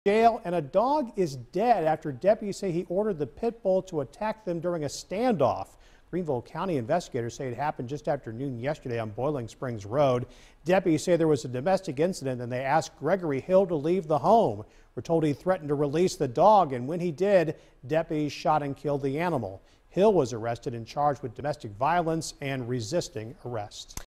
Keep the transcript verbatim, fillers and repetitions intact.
Jail, and a dog is dead after deputies say he ordered the pit bull to attack them during a standoff. Greenville County investigators say it happened just after noon yesterday on Boiling Springs Road. Deputies say there was a domestic incident and they asked Gregory Hill to leave the home. We're told he threatened to release the dog, and when he did, deputies shot and killed the animal. Hill was arrested and charged with domestic violence and resisting arrest.